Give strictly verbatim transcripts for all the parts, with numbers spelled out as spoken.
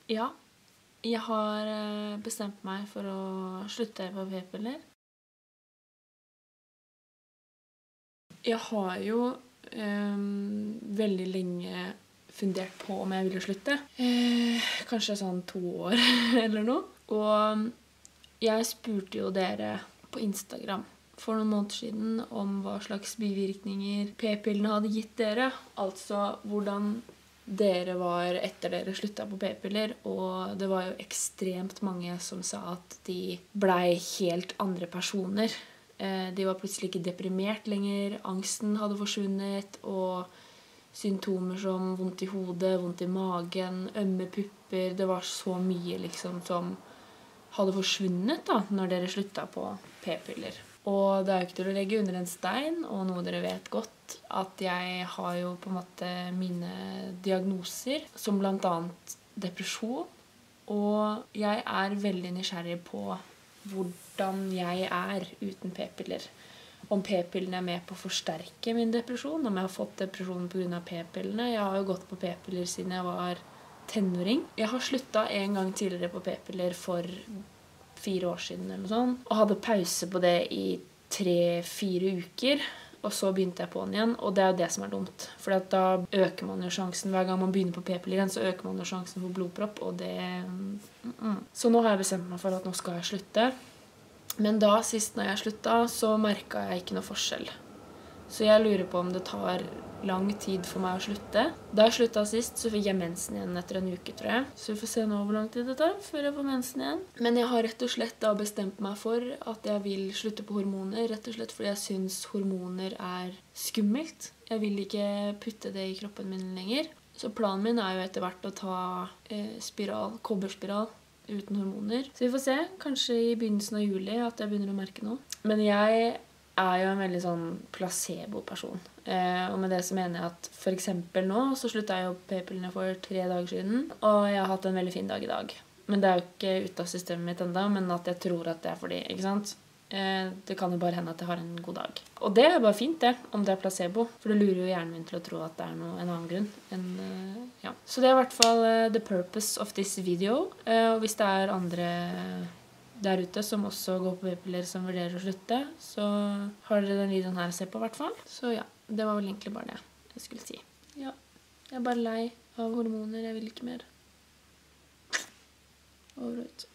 Ja, jeg har bestemt meg for å slutte på p-piller. Jeg har jo um, veldig lenge fundert på om jeg ville slutte. Eh, kanskje sånn to år eller noe. Og jeg spurte jo dere på Instagram for noen måneder siden om hva slags bivirkninger p-pillene hadde gitt dere. Altså hvordan dere var etter dere sluttet på p-piller, og det var jo ekstremt mange som sa at de ble helt andre personer. De var plutselig ikke deprimert lenger, angsten hadde forsvunnet, og symptomer som vondt i hodet, vondt i magen, ømme pupper. Det var så mye liksom som hadde forsvunnet da, når dere sluttet på p-piller. Og det er jo ikke til å legge under en stein, og noe dere vet godt, at jeg har jo på en måte mine diagnoser, som blant annet depresjon. Og jeg er veldig nysgjerrig på hvordan jeg er uten p-piller. Om p-pillene er med på å forsterke min depresjon, om jeg har fått depresjon på grunn av p-pillene. Jeg har jo gått på p-piller siden jeg var tenåring. Jeg har sluttet en gang tidligere på p-piller for fire år siden eller noe sånt, og hadde pause på det i tre-fire uker, og så begynte jeg på den igjen, og det er jo det som er dumt. For da øker man jo sjansen, hver gang man begynner på p-piller igjen, så øker man jo sjansen for blodpropp, og det... Mm -mm. Så nå har jeg bestemt meg for at nå skal jeg slutte. Men da, sist når jeg sluttet, så merket jeg ikke noe forskjell. Så jeg lurer på om det tar lang tid for meg å slutte. Da jeg sluttet sist, så fikk jeg mensen igjen etter en uke, tror jeg. Så vi får se nå hvor lang tid det tar før jeg får mensen igjen. Men jeg har rett og slett da bestemt meg for at jeg vil slutte på hormoner, rett og slett fordi jeg synes hormoner er skummelt. Jeg vil ikke putte det i kroppen min lenger. Så planen min er jo etter hvert å ta eh, spiral, kobberspiral, uten hormoner. Så vi får se, kanskje i begynnelsen av juli at jeg begynner å merke noe. Men jeg er jo en veldig sånn placebo-person. Eh, og med det så mener jeg at for eksempel nå så sluttet jeg jo p-pillene for tre dager siden, og jeg har hatt en veldig fin dag i dag. Men det er jo ikke ute av systemet mitt enda, men at jeg tror at det er fordi, ikke sant? Eh, det kan jo bare hende at jeg har en god dag. Og det er bare fint det, om det er placebo, for det lurer jo hjernen min til å tro at det er noe, en annen grunn. En, uh, ja. Så det er i hvert fall uh, the purpose of this video. Uh, og hvis det er andre der ute som også går på p-piller som vurderer å slutte, så har dere den videoen her å se på i hvert fall. Så ja, det var vel egentlig bare det jeg skulle si. Ja, jeg er bare lei av hormoner, jeg vil ikke mer. Over ut.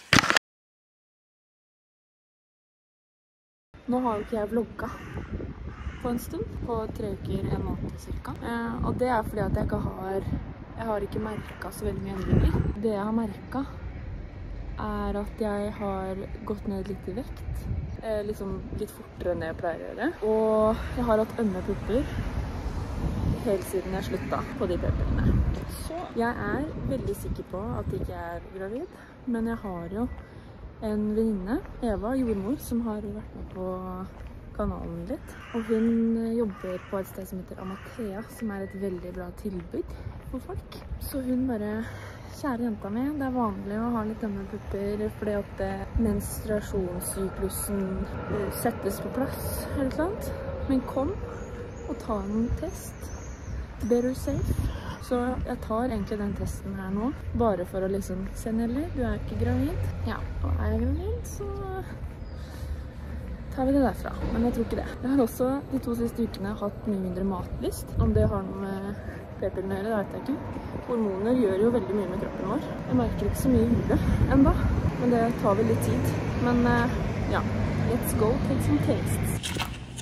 Nå har jo ikke jeg vlogget på en stund, på tre uker, en måned cirka. Eh, og det er fordi at jeg ikke har, jeg har ikke merket så veldig mye endringer. Det jeg har merket er at jeg har gått ned litt i vekt, eh, liksom litt fortere enn jeg pleier å gjøre. Og jeg har hatt ømme pupper helt siden jeg sluttet på de p-pillene. Så jeg er veldig sikker på at jeg ikke er gravid, men jeg har jo en venninne, Eva, jordmor, som har vært med på kanalen litt. Og hun jobber på et sted som heter Amathea, som er et veldig bra tilbud for folk. Så hun bare... Kjære jenta mi, det er vanlig å ha litt ømme pupper fordi at menstruasjonssyklusen settes på plass, eller noe sånt. Men kom og ta en test. Better safe. Så jeg tar egentlig den testen her nå, bare for å liksom se Nelly, du er ikke gravid. Ja, og er jeg gravid, så tar vi det derfra. Men jeg tror ikke det. Jeg har også de to siste ukene hatt mye mindre matlyst. Om det har noe med p-pillene å gjøre, det vet jeg ikke. Hormoner gjør jo veldig mye med kroppen vår. Jeg merker ikke så mye i hodet enda, men det tar vel litt tid. Men ja, let's go, take some tastes.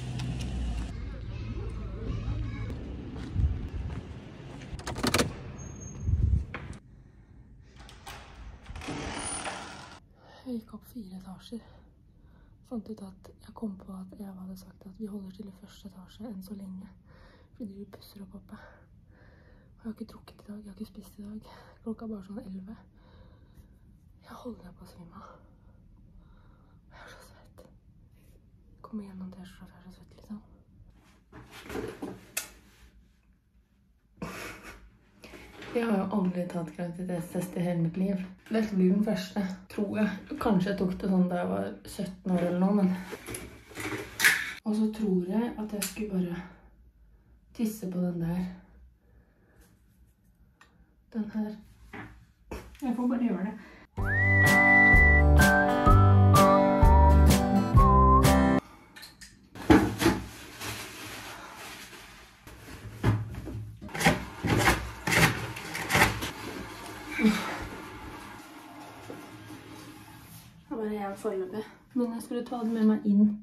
Jeg gikk opp fire etasjer. Fant ut at jeg kom på at Eva hadde sagt at vi holder til i første etasje enn så lenge. Fordi vi pusser opp oppe. Og jeg har ikke drukket i dag, jeg har ikke spist i dag. Klokka er bare sånn elleve. Jeg holder på å svime av. Jeg er så svett. Kommer gjennom t-skjorta, jeg er så svett liksom. Jeg har jo aldri tatt graviditetstest i hele mitt liv. Dette blir den første, tror jeg. Kanskje jeg tok det sånn da jeg var sytten år eller noe, men... Og så tror jeg at jeg skulle bare tisse på den der. Den her. Jeg får bare gjøre det. Det var jeg foreløpig. Men jeg skulle ta det med meg inn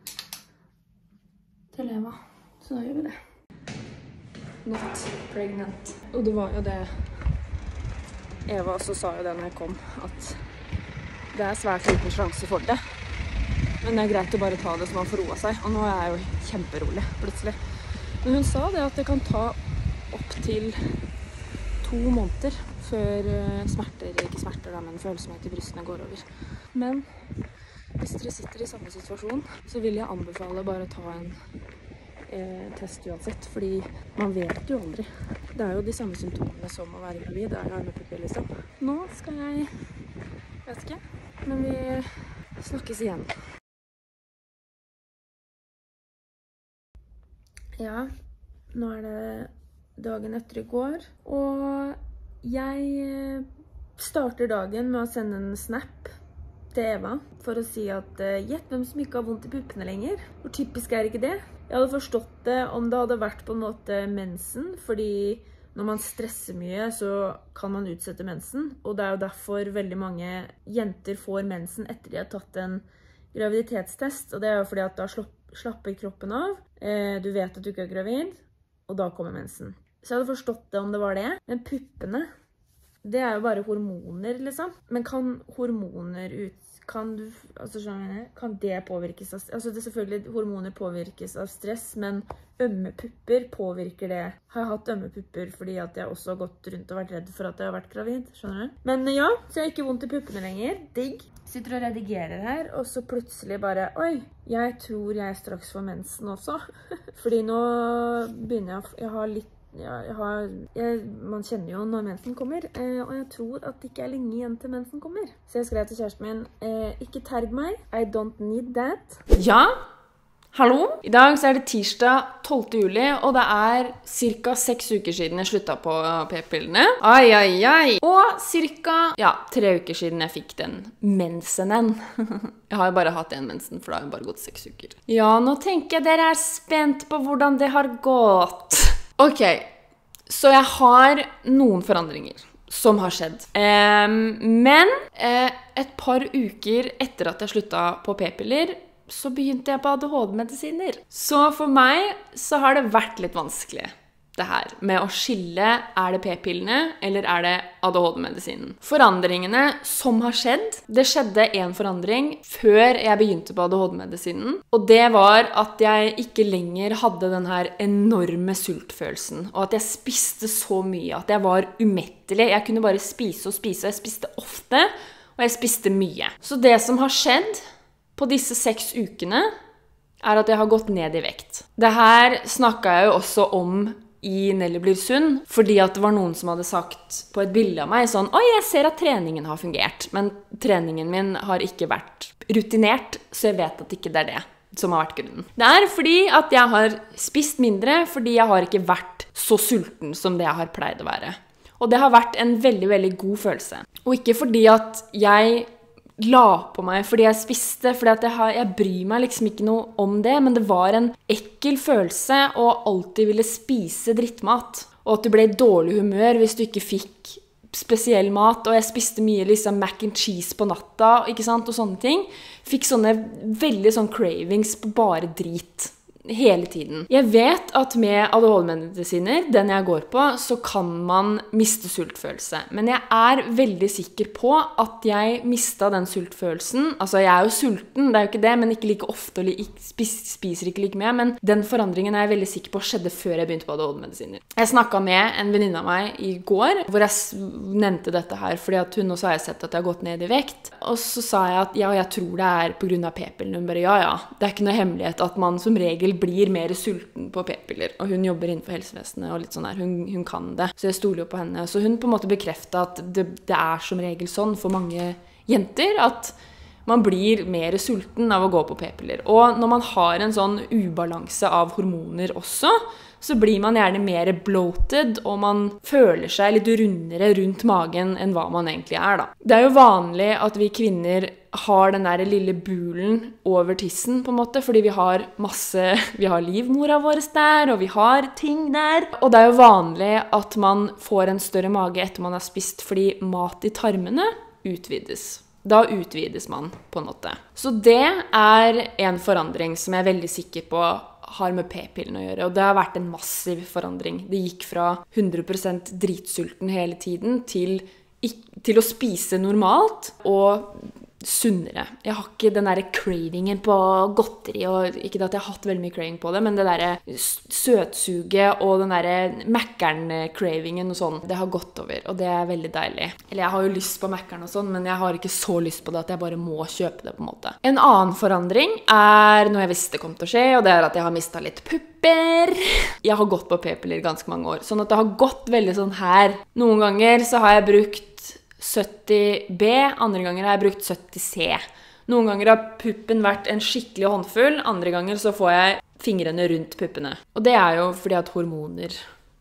til Eva, så da gjør vi det. Not pregnant. Og det var jo det Eva også sa jo det når jeg kom, at det er svært liten sjanse for det. Men det er greit å bare ta det som man får roa seg, og nå er jeg jo kjemperolig plutselig. Men hun sa det at det kan ta opp til to måneder før smerter, ikke smerter da, men følsomhet i brystene går over. Men hvis dere sitter i samme situasjon, så vil jeg anbefale bare å ta en eh, test uansett, fordi man vet jo aldri. Det er jo de samme symptomene som å være gravid, det er jo armepupper liksom. Nå skal jeg, vet ikke, men vi snakkes igjen. Ja, nå er det dagen etter i går, og jeg starter dagen med å sende en snap til Eva for å si at gjett hvem som ikke har vondt i puppene lenger. Hvor typisk er ikke det? Jeg hadde forstått det om det hadde vært på en måte mensen, fordi når man stresser mye så kan man utsette mensen, og det er jo derfor veldig mange jenter får mensen etter de har tatt en graviditetstest, og det er jo fordi at da slapper kroppen av, du vet at du ikke er gravid, og da kommer mensen. Så jeg hadde forstått det om det var det, men puppene, det er jo bare hormoner liksom. Men kan hormoner ut, kan du, altså skjønner jeg, kan det påvirkes av, altså det selvfølgelig hormoner påvirkes av stress, men ømme pupper påvirker det. Har jeg hatt ømme pupper fordi at jeg også har gått rundt og vært redd for at jeg har vært gravid, skjønner du? Men ja, så jeg har ikke vondt i puppene lenger, digg. Sitter og redigerer her, og så plutselig bare, oi, jeg tror jeg straks får mensen også. Fordi nå begynner jeg, jeg har litt, ja, jeg har, jeg, man kjenner jo når mensen kommer, eh, og jeg tror at det ikke er lenge igjen til mensen kommer. Så jeg skrev til kjæresten min, eh, ikke terg meg, I don't need that. Ja, hallo. I dag så er det tirsdag tolvte juli, og det er cirka seks uker siden jeg sluttet på p-pillene. Ai, ai, ai. Og cirka, ja, tre uker siden jeg fikk den mensenen. Jeg har jo bare hatt en mensen, for det har jo bare gått seks uker. Ja, nå tenker jeg dere er spent på hvordan det har gått. Ok, så jeg har noen forandringer som har skjedd. Um, men eh, et par uker etter at jeg sluttet på p-piller, så begynte jeg på A D H D-medisiner. Så for meg så har det vært litt vanskelig, det her, med å skille, er det p-pillene, eller er det A D H D-medisinen. Forandringene som har skjedd, det skjedde en forandring før jeg begynte på A D H D-medisinen, og det var at jeg ikke lenger hadde den her enorme sultfølelsen, og at jeg spiste så mye, at jeg var umettelig. Jeg kunne bare spise og spise, og jeg spiste ofte, og jeg spiste mye. Så det som har skjedd på disse seks ukene, er at jeg har gått ned i vekt. Det her snakket jeg jo også om i Nelly blir sunn, fordi at det var noen som hadde sagt på et bilde av meg sånn, oi, jeg ser at treningen har fungert, men treningen min har ikke vært rutinert, så jeg vet at ikke det er det som har vært grunnen. Det er fordi at jeg har spist mindre, fordi jeg har ikke vært så sulten som det jeg har pleid å være. Og det har vært en veldig, veldig god følelse. Og ikke fordi at jeg la på meg fordi jeg spiste, fordi at jeg, har, jeg bryr meg liksom ikke noe om det, men det var en ekkel følelse å alltid ville spise drittmat, og at du ble i dårlig humør hvis du ikke fikk spesiell mat, og jeg spiste mye liksom mac and cheese på natta, ikke sant, og sånne ting. Fikk sånne veldig sånn cravings på bare drit. Hele tiden. Jeg vet at med A D H D-medisiner, den jeg går på, så kan man miste sultfølelse. Men jeg er veldig sikker på at jeg mistet den sultfølelsen. Altså, jeg er jo sulten, det er jo ikke det, men ikke like ofte, og spiser ikke like mye. Men den forandringen er jeg veldig sikker på skjedde før jeg begynte på A D H D-medisiner. Jeg snakket med en venninne av meg i går, hvor jeg nevnte dette her, fordi at hun også har jeg sett at jeg har gått ned i vekt. Og så sa jeg at ja, jeg tror det er på grunn av p-pillen. Hun bare, ja, ja, det er ikke noe hemmelighet at man som regel blir mer sulten på p-piller, og hun jobber innenfor helsevesenet og litt sånn her, hun, hun kan det, så jeg stoler jo på henne, så hun på en måte bekreftet at det, det er som regel sånn for mange jenter, at man blir mer sulten av å gå på p-piller, og når man har en sånn ubalanse av hormoner også, så blir man gjerne mer bloated, og man føler seg litt rundere rundt magen enn hva man egentlig er da. Det er jo vanlig at vi kvinner har den der lille bulen over tissen på en måte, fordi vi har masse, vi har livmora vår der, og vi har ting der. Og det er jo vanlig at man får en større mage etter man har spist, fordi mat i tarmene utvides. Da utvides man på en måte. Så det er en forandring som jeg er veldig sikker på har med p-pillen å gjøre, og det har vært en massiv forandring. Det gikk fra hundre prosent dritsulten hele tiden til, til å spise normalt, og sunnere. Jeg har ikke den der cravingen på godteri, og ikke at jeg har hatt veldig mye craving på det, men det der søtsuget og den der Mackeren-cravingen og sånn, det har gått over, og det er veldig deilig. Eller jeg har jo lyst på Mackeren og sånn, men jeg har ikke så lyst på det at jeg bare må kjøpe det på en måte. En annen forandring er noe jeg visste kom til å skje, og det er at jeg har mistet litt pupper. Jeg har gått på p-piller ganske mange år, sånn at det har gått veldig sånn her. Noen ganger så har jeg brukt sytti B, andre ganger har jeg brukt sytti C. Noen ganger har puppen vært en skikkelig håndfull, andre ganger så får jeg fingrene rundt puppene. Og det er jo fordi at hormoner...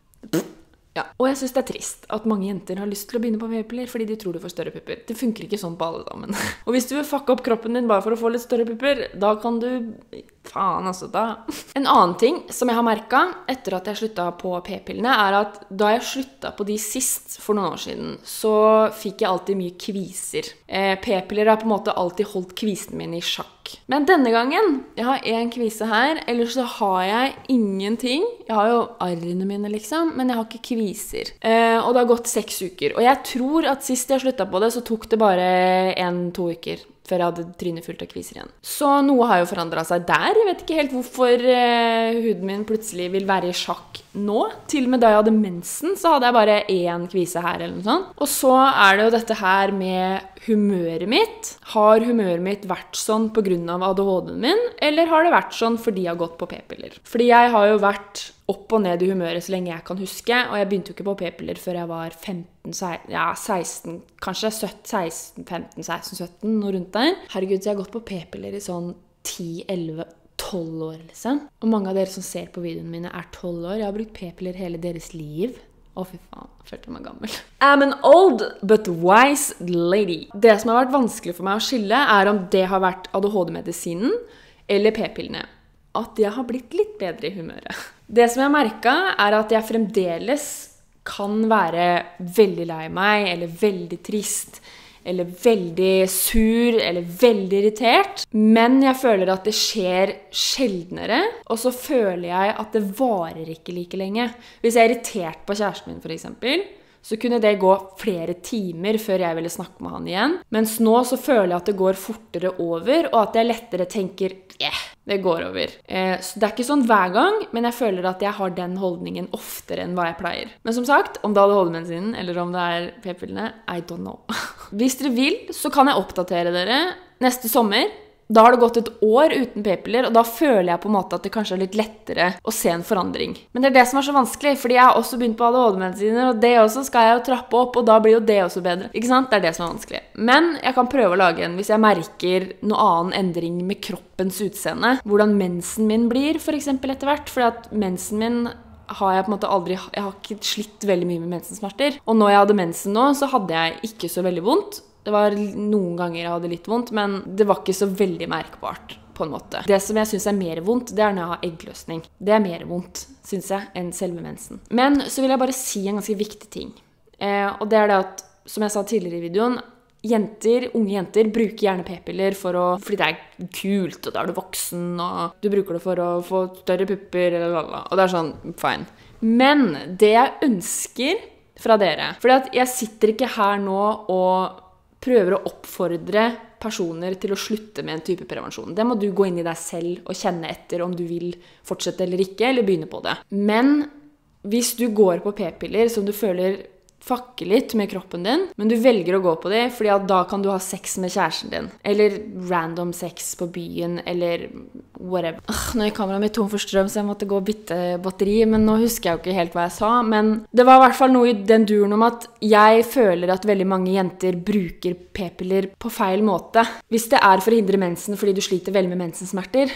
Ja. Og jeg synes det er trist at mange jenter har lyst til å begynne på p-piller fordi de tror de får større pupper. Det funker ikke sånn på alle sammen. Og hvis du vil fucke opp kroppen din bare for å få litt større pupper, da kan du... Faen, altså, da. En annen ting som jeg har merket etter at jeg sluttet på p-pillene, er at da jeg sluttet på de sist for noen år siden, så fikk jeg alltid mye kviser. Eh, p-piller har på en måte alltid holdt kvisen min i sjakk. Men denne gangen, jeg har en kvise her, ellers så har jeg ingenting. Jeg har jo arrene mine liksom, men jeg har ikke kviser. Eh, og det har gått seks uker. Og jeg tror at sist jeg sluttet på det, så tok det bare en-to uker før jeg hadde trynet fullt av kviser igjen. Så noe har jo forandret seg der. Jeg vet ikke helt hvorfor eh, huden min plutselig vil være i sjakk nå. Til og med da jeg hadde mensen, så hadde jeg bare én kvise her eller noe sånt. Og så er det jo dette her med humøret mitt. Har humøret mitt vært sånn på grunn av A D H D-en min, eller har det vært sånn fordi jeg har gått på p-piller? Fordi jeg har jo vært opp og ned i humøret så lenge jeg kan huske, og jeg begynte jo ikke på p-piller før jeg var femten, seksten, ja, seksten, kanskje seksten, femten, seksten, sytten, noe rundt der. Herregud, så jeg har gått på p-piller i sånn ti, elleve, tolv år, liksom. Og mange av dere som ser på videoene mine er tolv år. Jeg har brukt p-piller hele deres liv. Å, fy faen, jeg følte meg gammel. I'm an old but wise lady. Det som har vært vanskelig for meg å skille er om det har vært A D H D-medisinen eller p-pillene. At jeg har blitt litt bedre i humøret. Det som jeg har merket er at jeg fremdeles kan være veldig lei meg, eller veldig trist, eller veldig sur, eller veldig irritert. Men jeg føler at det skjer sjeldnere, og så føler jeg at det varer ikke like lenge. Hvis jeg er irritert på kjæresten min for eksempel, så kunne det gå flere timer før jeg ville snakke med han igjen. Mens nå så føler jeg at det går fortere over, og at jeg lettere tenker, yeah, det går over. Eh, så det er ikke sånn hver gang, men jeg føler at jeg har den holdningen oftere enn hva jeg pleier. Men som sagt, om det er A D H D-medisinen, eller om det er p-pillene, I don't know. Hvis dere vil, så kan jeg oppdatere dere neste sommer. Da har det gått et år uten p-piller, og da føler jeg på en måte at det kanskje er litt lettere å se en forandring. Men det er det som er så vanskelig, fordi jeg har også begynt på A D H D-medisiner, og det også skal jeg jo trappe opp, og da blir jo det også bedre. Ikke sant? Det er det som er vanskelig. Men jeg kan prøve å lage en, hvis jeg merker noe annen endring med kroppens utseende, hvordan mensen min blir, for eksempel etter hvert, fordi at mensen min har jeg på en måte aldri, jeg har ikke slitt veldig mye med mensensmerter. Og når jeg hadde mensen nå, så hadde jeg ikke så veldig vondt. Det var noen ganger jeg hadde litt vondt, men det var ikke så veldig merkbart på en måte. Det som jeg synes er mer vondt, det er når jeg har eggløsning. Det er mer vondt, synes jeg, enn selve mensen. Men så vil jeg bare si en ganske viktig ting. Eh, og det er det at, som jeg sa tidligere i videoen, jenter, unge jenter bruker gjerne p-piller for å, fordi det er kult, og da er du voksen, og du bruker det for å få større pupper, eller lala. Og det er sånn, fine. Men det jeg ønsker fra dere, fordi at jeg sitter ikke her nå og prøver å oppfordre personer til å slutte med en type prevensjon. Det må du gå inn i deg selv og kjenne etter om du vil fortsette eller ikke, eller begynne på det. Men hvis du går på p-piller som du føler fucker litt med kroppen din, men du velger å gå på det, fordi at da kan du ha sex med kjæresten din, eller random sex på byen, eller whatever. Uh, nå er kameraet mitt tom for strøm, så jeg måtte gå og bytte batteri, men nå husker jeg jo ikke helt hva jeg sa, men det var i hvert fall noe i den duren om at jeg føler at veldig mange jenter bruker p-piller på feil måte. Hvis det er for å hindre mensen fordi du sliter veldig med mensensmerter,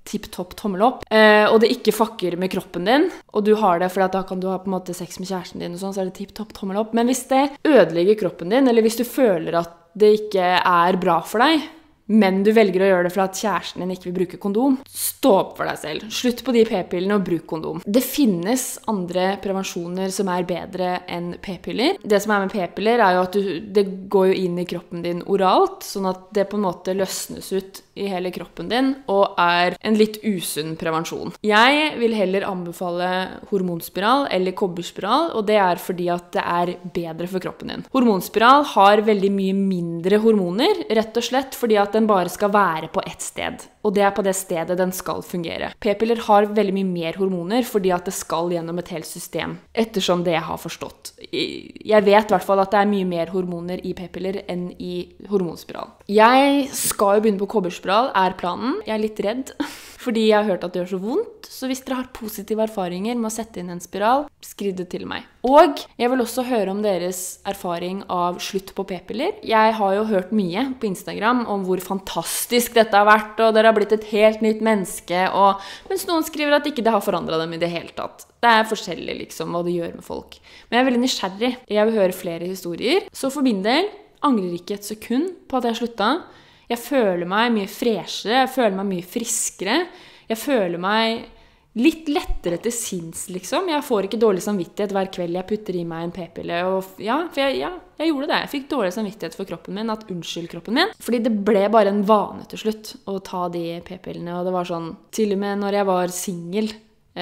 tipp-topp tommel opp, eh, og det ikke fucker med kroppen din, og du har det, for da kan du ha på en måte sex med kjæresten din og sånn, så er det tipp-topp tommel opp. Men hvis det ødelegger kroppen din, eller hvis du føler at det ikke er bra for deg, men du velger å gjøre det for at kjæresten din ikke vil bruke kondom, stå opp for deg selv. Slutt på de p-pillene og bruk kondom. Det finnes andre prevensjoner som er bedre enn p-piller. Det som er med p-piller er jo at du, det går jo inn i kroppen din oralt, sånn at det på en måte løsnes ut i hele kroppen din, og er en litt usunn prevensjon. Jeg vil heller anbefale hormonspiral eller kobberspiral, og det er fordi at det er bedre for kroppen din. Hormonspiral har veldig mye mindre hormoner, rett og slett fordi at den bare skal være på ett sted, og det er på det stedet den skal fungere. P-piller har veldig mye mer hormoner fordi at det skal gjennom et helt system, ettersom det jeg har forstått. Jeg vet i hvert fall at det er mye mer hormoner i p-piller enn i hormonspiral. Jeg skal jo begynne på kobberspiral, er planen. Jeg er litt redd, fordi jeg har hørt at det gjør så vondt, så hvis dere har positive erfaringer med å sette inn en spiral, skriv det til meg. Og jeg vil også høre om deres erfaring av slutt på p-piller. Jeg har jo hørt mye på Instagram om hvor fantastisk dette har vært, og dere har blitt et helt nytt menneske, og mens noen skriver at ikke det har forandret dem i det hele tatt. Det er forskjellig liksom hva det gjør med folk. Men jeg er veldig nysgjerrig. Jeg vil høre flere historier. Så for min del angrer ikke et sekund på at jeg sluttet. Jeg føler meg mye freshere, jeg føler meg mye friskere. Jeg føler meg litt lettere til sinns, liksom. Jeg får ikke dårlig samvittighet hver kveld jeg putter i meg en p-pille. Og ja, for jeg, ja, jeg gjorde det. Jeg fikk dårlig samvittighet for kroppen min, at unnskyld kroppen min. Fordi det ble bare en vane til slutt å ta de p-pillene. Og det var sånn, til og med når jeg var single,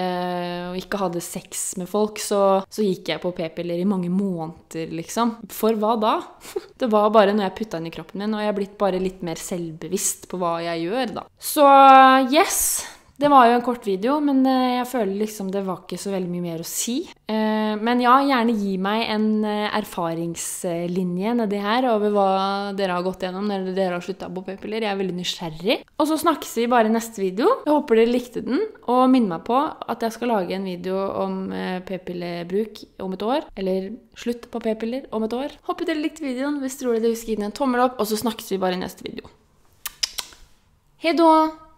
Uh, og ikke hadde sex med folk, så, så gikk jeg på p-piller i mange måneder, liksom. For hva da? Det var bare når jeg puttet inn i kroppen min, og jeg er blitt bare litt mer selvbevisst på hva jeg gjør, da. Så yes, det var jo en kort video, men uh, jeg føler liksom det var ikke så veldig mye mer å si. Uh, men ja, gjerne gi meg en uh, erfaringslinje nedi her over hva dere har gått gjennom når dere har sluttet på p-piller. Jeg er veldig nysgjerrig. Og så snakkes vi bare i neste video. Jeg håper dere likte den, og minn meg på at jeg skal lage en video om uh, p-pillebruk om et år, eller slutt på p-piller om et år. Håper dere likte videoen. Hvis dere tror det, husk å gi den en tommel opp, og så snakkes vi bare i neste video. Hei då!